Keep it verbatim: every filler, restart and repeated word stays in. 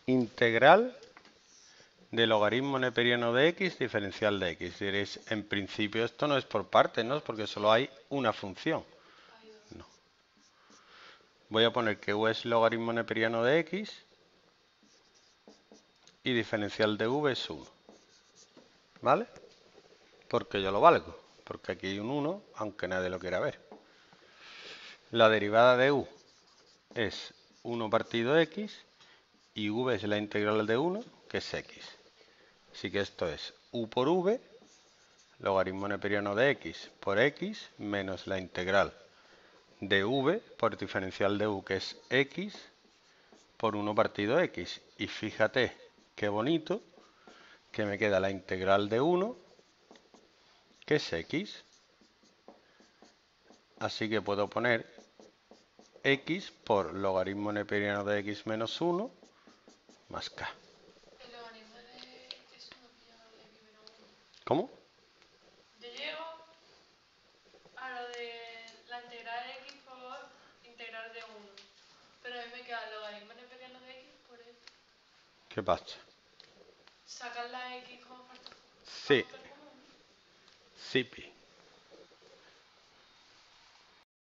integral de logaritmo neperiano de x diferencial de x. Diréis, en principio esto no es por partes, ¿no? Porque solo hay una función. No. Voy a poner que u es logaritmo neperiano de x y diferencial de v es uno. ¿Vale? Porque yo lo valgo. Porque aquí hay un uno, aunque nadie lo quiera ver. La derivada de u es uno partido x y v es la integral de uno, que es x. Así que esto es u por v, logaritmo neperiano de x por x, menos la integral de v por diferencial de u, que es x, por uno partido x. Y fíjate qué bonito que me queda la integral de uno, que es x. Así que puedo poner x por logaritmo neperiano de x menos uno más k. El logaritmo de es uno pillado de x menos uno. ¿Cómo? Yo llego a lo de la integral de x por integral de uno. Pero a mí me queda el logaritmo neperiano de x por x. ¿Qué pasa? Sacar la x como factor, Sí, factor común. sí, pi.